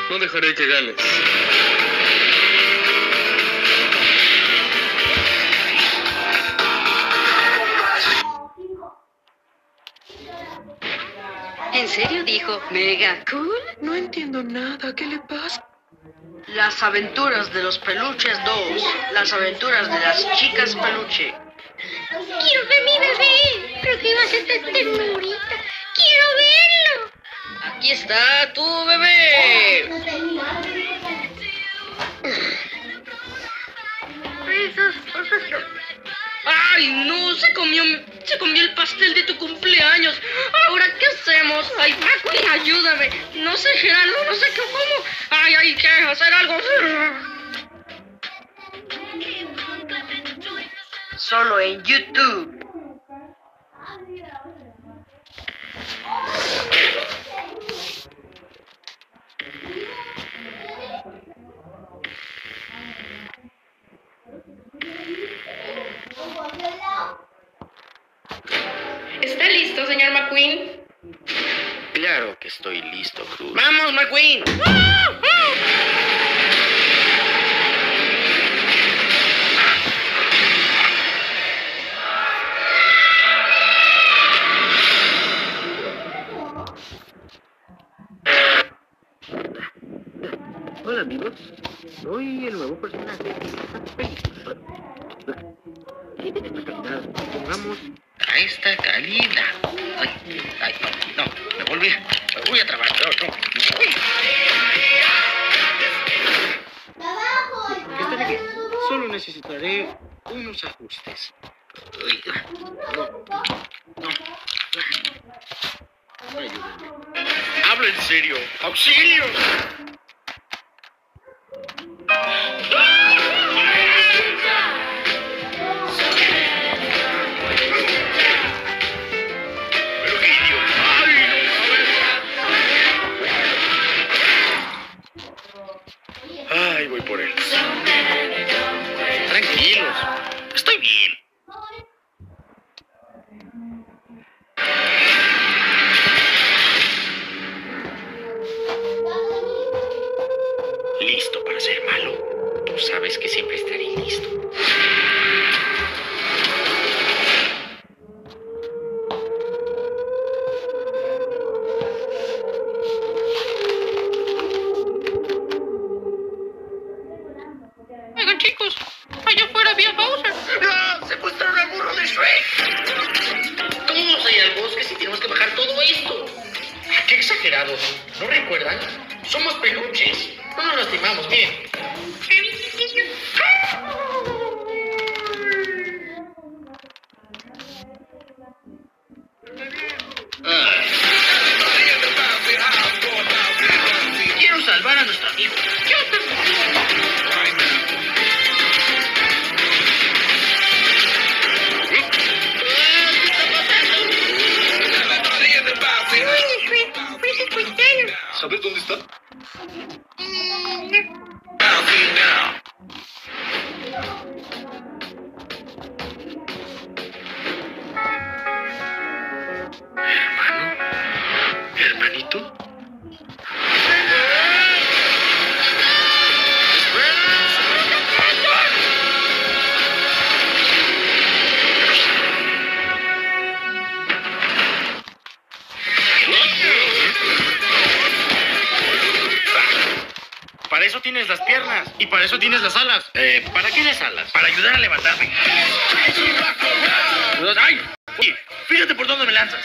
No dejaré que ganes. ¿En serio dijo mega cool? No entiendo nada. ¿Qué le pasa? Las aventuras de los peluches 2. Las aventuras de las chicas peluche. Quiero ver mi bebé. Creo que va a ser tan ternurita. Quiero verlo. Aquí está tu bebé. ¡Ay, no! Se comió el pastel de tu cumpleaños. ¿Ahora qué hacemos? ¡Ay, McQueen, ayúdame! No sé, Gerardo, no sé cómo. ¡Ay, hay que hacer algo! Solo en YouTube. ¿Está listo, señor McQueen? Claro que estoy listo, Cruz. ¡Vamos, McQueen! Hola, amigos. Soy el nuevo personaje de esta película. Pongamos A esta calidad. Ay, no, me volví a trabar. No. Estaré bien. Solo necesitaré unos ajustes. Ayúdenme. Habla en serio. ¡Auxilio! Virgilio. ¡Ay, no! Ay, voy por él. Tranquilos. Estoy bien. Listo para ser malo. Tú sabes que siempre estaré listo. Oigan, chicos, allá afuera había Bowser. ¡Ah! ¡Secuestraron al burro de Shrek! Todos ahí al bosque si tenemos que bajar todo esto. ¡Qué exagerados! ¿No recuerdan? Somos peluches. No nos lastimamos, miren. Quiero salvar a nuestro amigo. ¿Sabes dónde está? Hermano, hermanito. Para eso tienes las piernas y para eso tienes las alas. ¿Para qué las alas? Para ayudar a levantarme. ¡Ay! Oye, fíjate por dónde me lanzas.